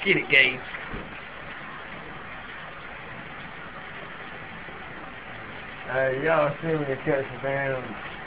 Get it, Gabe. Y'all see me catch a damn